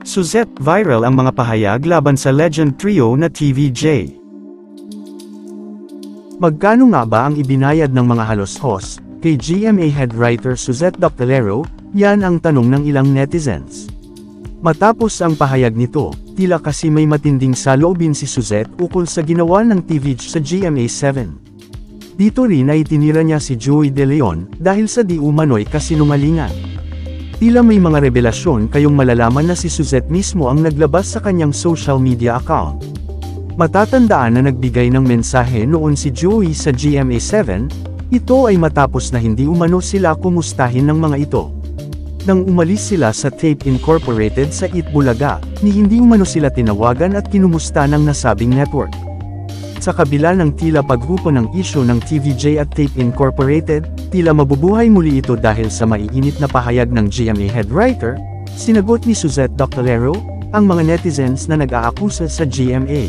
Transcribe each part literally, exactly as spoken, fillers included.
Suzette, viral ang mga pahayag laban sa legend trio na T V J. Magkano nga ba ang ibinayad ng mga halos-hos kay G M A head writer Suzette Doctalero? Yan ang tanong ng ilang netizens. Matapos ang pahayag nito, tila kasi may matinding saloobin si Suzette ukol sa ginawa ng T V J sa G M A seven. Dito rin ay tinira niya si Joey De Leon dahil sa di umano'y kasinungalingan. Tila may mga revelasyon kayong malalaman na si Suzette mismo ang naglabas sa kanyang social media account. Matatandaan na nagbigay ng mensahe noon si Joey sa G M A seven, ito ay matapos na hindi umano sila kumustahin ng mga ito. Nang umalis sila sa Tape Incorporated sa Itbulaga, ni hindi umano sila tinawagan at kinumusta ng nasabing network. Sa kabila ng tila paghupo ng isyu ng T V J at Tape Incorporated, tila mabubuhay muli ito dahil sa maiinit na pahayag ng G M A head writer, sinagot ni Suzette Doctalero ang mga netizens na nag-aakusa sa G M A.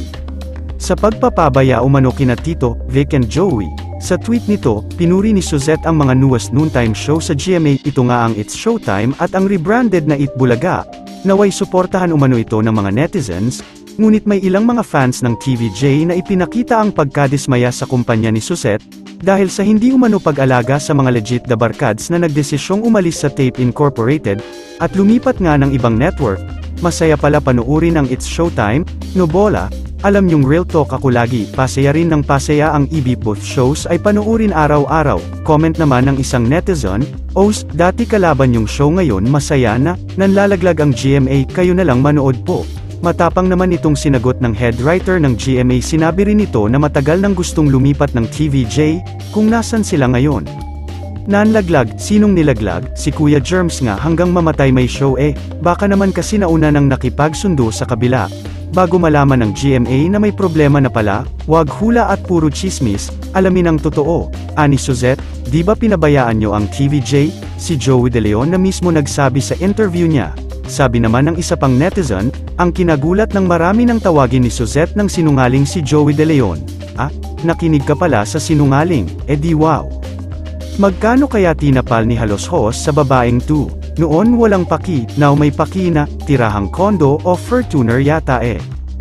Sa pagpapabaya umano kina Tito, Vic and Joey, sa tweet nito, pinuri ni Suzette ang mga newest noontime show sa G M A. Ito nga ang It's Showtime at ang rebranded na Itbulaga, naway suportahan umano ito ng mga netizens. Ngunit may ilang mga fans ng T V J na ipinakita ang pagkadismaya sa kumpanya ni Suzette, dahil sa hindi umano pag-alaga sa mga legit na barkads na nagdesisyong umalis sa Tape Incorporated, at lumipat nga ng ibang network. Masaya pala panuurin ang It's Showtime, no bola, alam yung real talk ako lagi, pasaya rin ng pasaya ang E B Booth shows ay panuurin araw-araw. Comment naman ng isang netizen, "Os, dati kalaban yung show ngayon masaya na, nanlalaglag ang G M A, kayo na lang manood po." Matapang naman itong sinagot ng head writer ng G M A. Sinabi rin ito na matagal nang gustong lumipat ng T V J, kung nasan sila ngayon. Nanlaglag, sinong nilaglag? Si Kuya Germs nga hanggang mamatay may show eh, baka naman kasi nauna nang nakipagsundo sa kabila. Bago malaman ng G M A na may problema na pala, wag hula at puro chismis, alamin ang totoo. Ani Suzette, di ba pinabayaan nyo ang T V J? Si Joey De Leon na mismo nagsabi sa interview niya. Sabi naman ng isa pang netizen, ang kinagulat ng marami nang tawagin ni Suzette ng sinungaling si Joey De Leon. Ah, nakinig ka pala sa sinungaling, edi wow. Magkano kaya tinapal ni Halos-Hos sa babaeng to? Noon walang paki, now may paki na, tirahang kondo o Fortuner yata eh.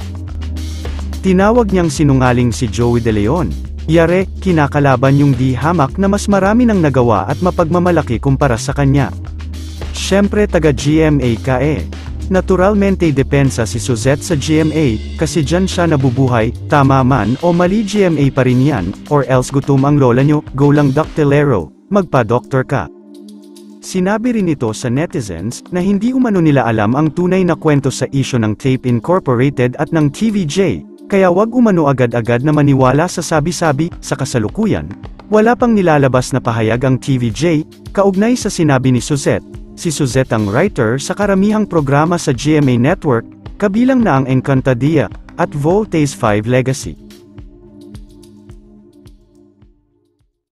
Tinawag niyang sinungaling si Joey De Leon. Yare, kinakalaban yung di hamak na mas marami nang nagawa at mapagmamalaki kumpara sa kanya. Siyempre taga G M A ka eh. Naturalmente depensa si Suzette sa G M A, kasi dyan siya nabubuhay, tama man o mali G M A pa rin yan, or else gutom ang lola nyo, go lang Doctalero, magpa-doktor ka. Sinabi rin ito sa netizens, na hindi umano nila alam ang tunay na kwento sa isyu ng Tape Incorporated at ng T V J, kaya wag umano agad-agad na maniwala sa sabi-sabi. Sa kasalukuyan, wala pang nilalabas na pahayag ang T V J, kaugnay sa sinabi ni Suzette. Si Suzette ang writer sa karamihang programa sa G M A Network, kabilang na ang Encantadia, at Voltes five Legacy.